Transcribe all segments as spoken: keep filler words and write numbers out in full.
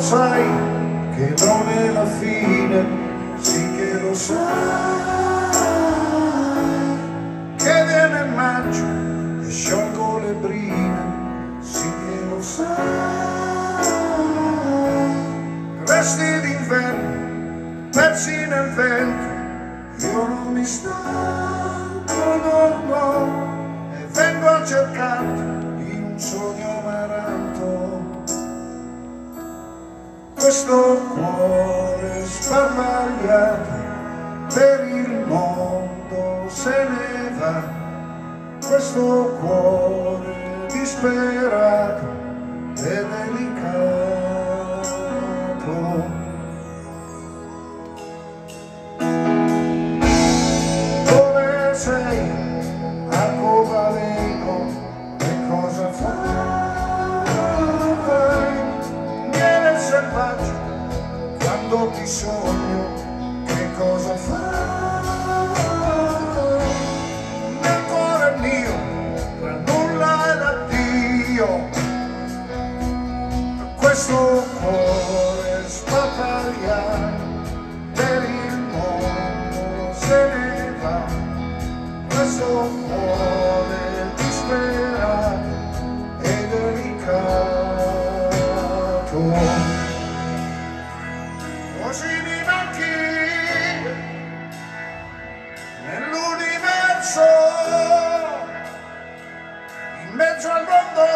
sai che non è la fine, sì che lo sai, che viene il maggio e sciolgo le brine, sì che lo sai, resti d'inverno, persi nel vento, io non mi stanco, no, no, e vengo a cercarti in un sogno amaranto. Questo cuore sparpagliato per il mondo se ne va, questo cuore disperato e delicato. Dove sei, arcobaleno, che cosa fai? Miele selvaggio, quando ti sogno, che cosa fai? Nel cuore mio, tra nulla e l'addio, questo cuore sparpagliato per il mondo se ne va, questo cuore disperato e delicato. Così mi manchi nell'universo, in mezzo al mondo,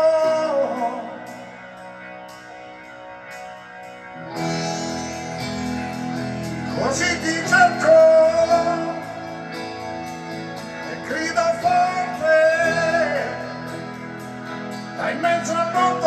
così ti cerco e grido forte da in mezzo al mondo.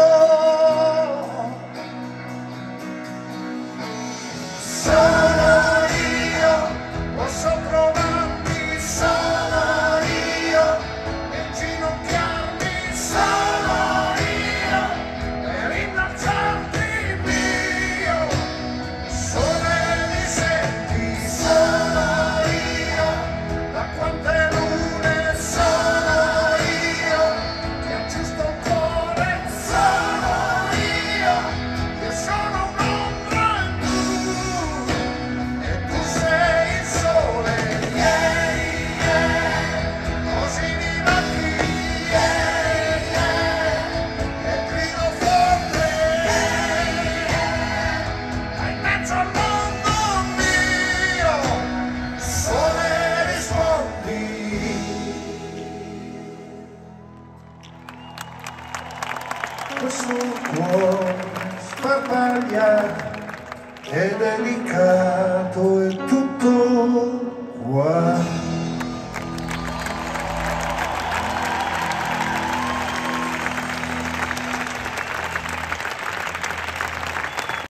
Sono io, posso trovarmi, sono io, e inginocchiarmi, sono io, per innalzarti mio. Sole mi senti, sono io, da quante lune sono io, che aggiusto il cuore, sono io, io sono un'ombra e tu, e tu sei il sole, yeah, yeah, così mi manchi, yeah, yeah, e grido forte, yeah, yeah, in mezzo al mondo mio, sole rispondi. Questo cuore sparpagliato è delicato